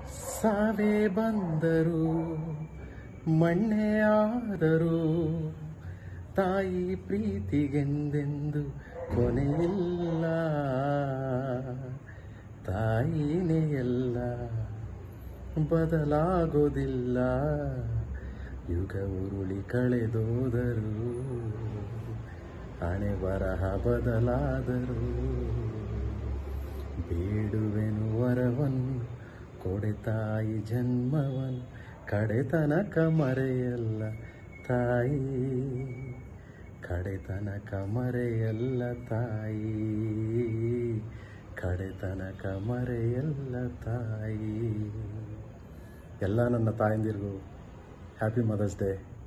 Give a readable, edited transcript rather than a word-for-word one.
ಸಾವೇ ಬಂದರು ಮಣ್ಣೆ ಆದರು ತಾಯಿ ಪ್ರೀತಿಗೆಂದೆಂದು ಕೊನೆಯಿಲ್ಲ. ತಾಯಿನೇ ಎಲ್ಲ ಬದಲಾಗೋದಿಲ್ಲ. ಯುಗ ಉರುಳಿ ಕಳೆದೋದರು ಹಣೆ ಬರಹ ಬದಲಾದರು. ಬೇಡುವೆನು ವರವನ್ನು ಕೊಡೆ ತಾಯಿ ಜನ್ಮವನ್ನು ಕಡೆತನಕ ಮರೆಯಲ್ಲ ತಾಯಿ. ಕಡೆತನಕ ಮರೆಯಲ್ಲ ತಾಯಿ. ಕಡೆತನಕ ಮರೆಯಲ್ಲ ತಾಯಿ. ಎಲ್ಲ ನನ್ನ ತಾಯಂದಿರಿಗೂ ಹ್ಯಾಪಿ ಮದರ್ಸ್ ಡೇ.